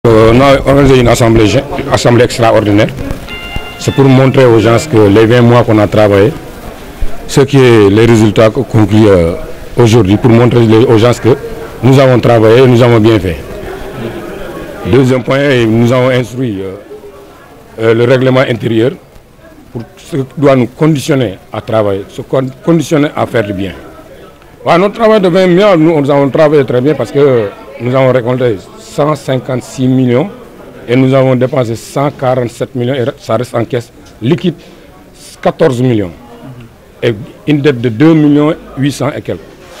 On a organisé une assemblée extraordinaire. C'est pour montrer aux gens que les 20 mois qu'on a travaillé, ce qui est les résultats conclus aujourd'hui, pour montrer aux gens que nous avons travaillé et nous avons bien fait. Deuxième point, nous avons instruit le règlement intérieur pour ce qui doit nous conditionner à travailler, se conditionner à faire du bien. Notre travail de 20 mois, nous avons travaillé très bien parce que nous avons récolté 156 millions et nous avons dépensé 147 millions et ça reste en caisse liquide 14 millions et une dette de 2 millions 800 et quelques.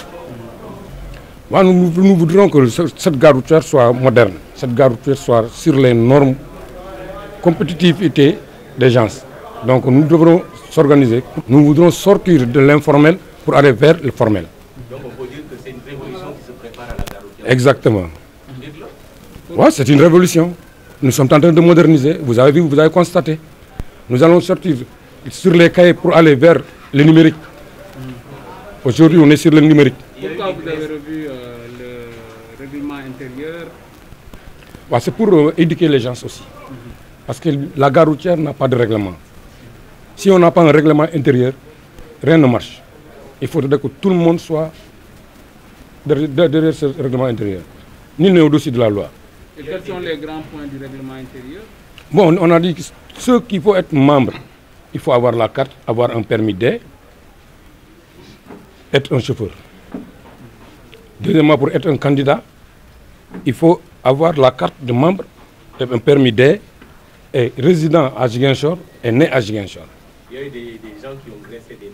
Nous voudrions que cette gare routière soit moderne, cette gare routière soit sur les normes compétitivité des gens. Donc nous devrons s'organiser, nous voudrons sortir de l'informel pour aller vers le formel. Donc on peut dire que c'est une révolution qui se prépare à la gare routière. Exactement. Oui, c'est une révolution. Nous sommes en train de moderniser. Vous avez vu, vous avez constaté. Nous allons sortir sur les cahiers pour aller vers le numérique. Aujourd'hui, on est sur le numérique. Pourquoi vous avez revu le règlement intérieur? C'est pour éduquer les gens aussi. Parce que la gare routière n'a pas de règlement. Si on n'a pas un règlement intérieur, rien ne marche. Il faudrait que tout le monde soit derrière ce règlement intérieur. Nul n'est au-dessus de la loi. Et quels sont les grands points du règlement intérieur? Bon, on a dit que ceux qui faut être membre, il faut avoir la carte, avoir un permis D, être un chauffeur. Deuxièmement, pour être un candidat, il faut avoir la carte de membre, un permis D, et résident à Ziguinchor et né à Ziguinchor. Il y a eu des gens qui ont graissé des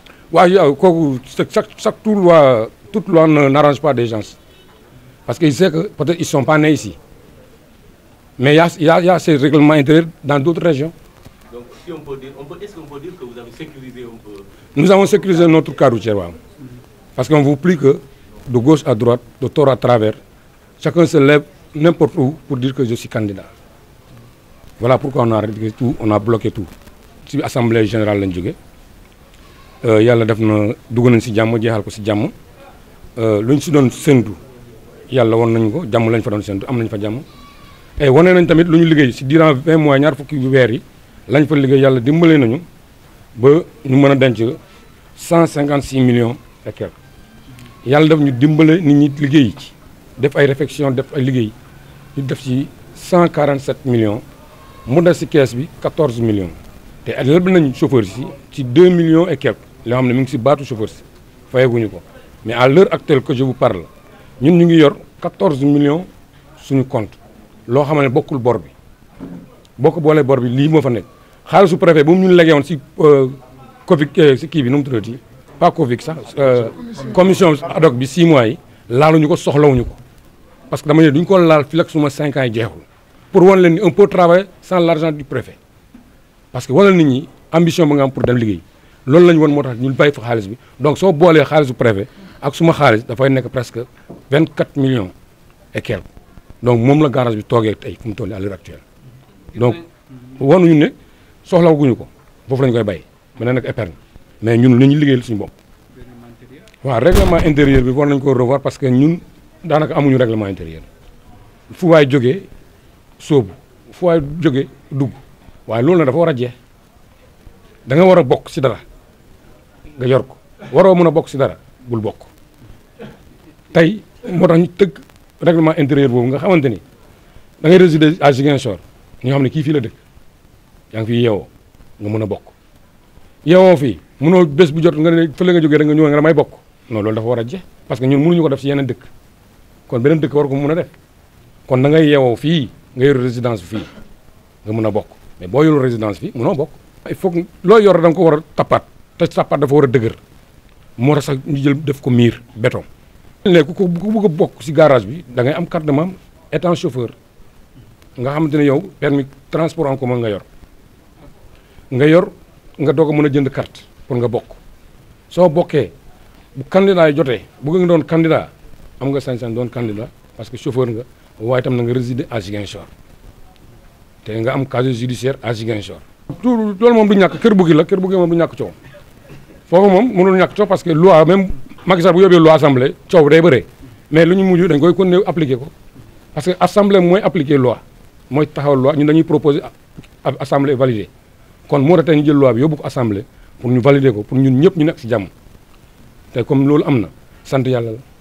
dents. Toute loi n'arrange pas des gens. Parce qu'ils savent que peut-être ils ne sont pas nés ici. Mais il y a ces règlements intérieurs dans d'autres régions. Donc, si on peut dire, est-ce qu'on peut dire que vous avez sécurisé un peu? Nous avons sécurisé notre gare routière. Parce qu'on ne veut plus que de gauche à droite, de tort à travers, chacun se lève n'importe où pour dire que je suis candidat. Voilà pourquoi on a arrêté tout, on a bloqué tout. Si l'Assemblée générale l'a dit, il y a le douganen si jamm jeexal ko si jamm luñ ci doon sentu yalla won nañ ko jamm lañ fa doon sentu am nañ fa jamm et woné nañ tamit luñu liggéey ci durant 20 mois ñaar fukki wër yi lañ fa liggéey yalla dimbalé nañu ba ñu mëna denc 156 millions et quelques yalla daf ñu dimbalé nit ñi liggéey ci def ay réflexion def ay liggéey ñu def ci 147 millions mu def ci caisse bi 14 millions té leb nañ chauffeur ci 2 millions et quelques lo xamné mi ngi ci baatu chauffeur ci fayaguñu ko mais à l'heure actuelle que je vous parle ñun ñu ngi yor 14 millions suñu compte loo xam ne bokkul bor bi boo ko boolee bor bi lii moo fa nekk xaalisu préfet bu mu ñun legee woon si Covid si kii bi nu mu tuddati pas Covid sax commission ad hoc bi 6 mois yi laaluñu ko soxlawuñu ko parce que dama ne duñ ko laal fii ak suma 5 ans yi jeexul pour wan leen ni on peut travailler sans l'argent du préfet parce que wanal nit ñi ambition ba nga am pour dem liggéey loolu lañu woon moo tax ñu bàyyi fa xaalis bi donc soo boolee xaalisu préfet ak suma xaalis dafay nekk presque 24 millions et quelques donc moom la garage bi toogee tey fu mu toll à l'heure actuelle donc wanuñu ne soxlawaguñu ko foofu lañu koy bàyyi mën na nekk épargne mais ñun nañu liggéeyal suñu bopp. waaw règlement intérieur bi war nañ ko revoir parce que ñun daanaka amuñu règlement intérieur fu waay jógee sóobu fu waay jógee dugg waaye loolu na dafa war a jeex da nga war a bokk ci dara nga yor ko waroo mën a bokk ci dara bul bokk tey moo tax ñu tëgg règlement intérieur boobu nga xamante ni da ngay résider à Ziguinchor ñu xam ne kii fii la dëkk yaa ngi fi yeewoo nga mën a bokk yeewoo fii mënoo bés bu jot nga ne fële nga jógee rek nga ñëw nga damay bokk non loolu dafa war a jeex parce que ñun mënuñu ko def ci yeneen dëkk kon beneen dëkk war ko mën a def kon da ngay yeewoo fii nga yor résidence fii nga mën a bokk mais boo yorul résidence fii mënoo bokk il faut que loo yor da nga ko war a tappaat te tappaat dafa war a dëgër moo tax sax ñu jël def ko miir béton. léegi ku bëgg a bokk ci garage bi da ngay am carte de membre étant chauffeur nga xamante ne yow permis transport en commun nga yor nga doog a mën a jënd carte pour nga bokk soo bokkee bu candidat yi jotee bëgg nga doon candidat am nga sañ-sañ doon candidat parce que chauffeur nga waaye tam na nga résider à Ziguinchor te nga am casier judiciaire à Ziguinchor. loolu moom du ñàkk kër buggi la kër buggi moom du ñàkk coow foofu moom mënul ñàkk coow parce que loi même Macky Sall bu yóbbee loi assemblée coow day bëree mais lu ñu mujj dañ koy continuer appliquer ko parce que assemblée mooy appliquer loi mooy taxawal loi ñun dañuy proposer assemblée valider kon moo tax tey ñu jël loi bi yóbbu ko assemblée pour ñu valider ko pour ñun ñëpp ñu nekk ci jàmm te comme loolu am na sant yàlla la.